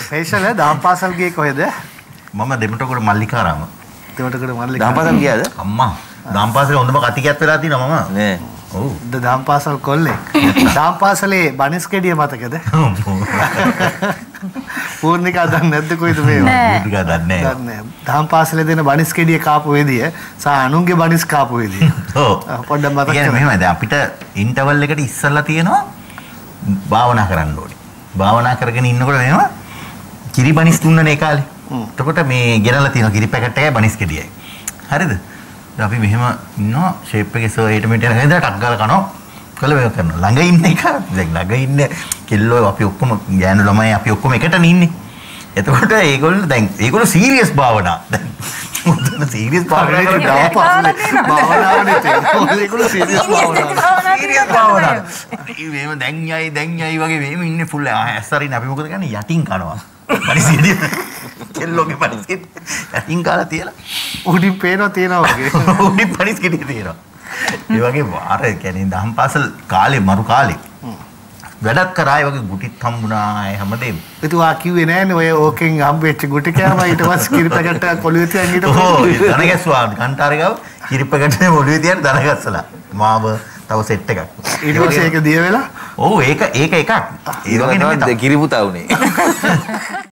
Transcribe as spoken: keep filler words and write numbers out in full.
Facial දහම් පාසල් ගියේ කොහෙද? මම දෙමටකොට මල්ලිකාරාම. දෙමටකොට මල්ලිකාරාම. දහම් පාසල් ගියාද? අම්මා දහම් පාසලේ හොඳම කතිකයක් වෙලා තියෙනවා මම. නේ. ඔව්. දහම් පාසල් කොල්ලේ. දහම් පාසලේ බනිස් කෙඩිය මතකද? පූර්ණිකා දන්නේ නැද්ද කොයිද මේව? පූර්ණිකා දන්නේ නැහැ. දන්නේ නැහැ. දහම් පාසලේ දෙන බනිස් කෙඩිය කාපු වෙදිය සහ අනුන්ගේ බනිස් කාපු වෙදිය. ඔව්. පොඩ්ඩක් මතක කරගන්න. මෙහෙමයි දැන් අපිට ඉන්ටර්වල් එකට ඉස්සල්ලා තියෙනවා භාවනා කරන්න ඕනේ. භාවනා කරගෙන ඉන්නකොට මෙහෙම කිරි බනිස් දුන්නනේ ඒ කාලේ. එතකොට මේ ගෙනලා තියෙනවා කිරි පැකට් එකයි බනිස් කෙඩියයි. හරිද? දැන් අපි මෙහෙම ඉන්නවා ෂේප් එකේ සර් ඊට මෙතන හන්ද ටක් ගාලා කනවා. කළ මේක කරනවා. ළඟ ඉන්න එක දැන් ළඟ ඉන්න කෙල්ලෝ අපි ඔක්කොම ගෑනු ළමයි අපි ඔක්කොම එකටනේ ඉන්නේ. එතකොට ඒගොල්ලෝ දැන් ඒගොල්ලෝ සීරියස් භාවනා. දැන් මුදන සීරියස් භාවනා කරලා පාසලේ භාවනාවනේ තියෙනවා. ඒගොල්ලෝ සීරියස් භාවනා. සීරියස් භාවනා. මේව දැන් යයි දැන් යයි වගේ මේම ඉන්නේ ෆුල් ඇස්සරින් අපි මොකද කරන්නේ යටින් කනවා. පරිසියදී කෙල්ලෝගේ පරිසියදී යටින් කාලා තියලා උඩින් පේනවා තියනවා වගේ. උඩින් පරිස් කෙටි තියෙනවා. ඒ වගේ වාර කියන්නේ දහම් පාසල් කාලේ මරු කාලේ වැඩක් කරා ඒ වගේ ගුටිත් හම්බුණා ඒ හැමදේම. එතුවා කිව්වේ නෑනේ ඔය ඕකෙන් හම්බෙච්ච ගුටි කෑම ඊට පස්සේ කිරි පැකට් එක කොළුවේ තියන් ඊට ඔව් දන ගැස්සුවා කන්ටාරේ ගාව කිරි පැකට් එක ඔළුවේ තියන් දන ගැස්සලා මාව තව සෙට් එකක්. ඊට පස්සේ ඒක දිය වෙලා ඔව් ඒක ඒක එකක්. ඒ වගේ නෙමෙයි කිරි පුතා උනේ.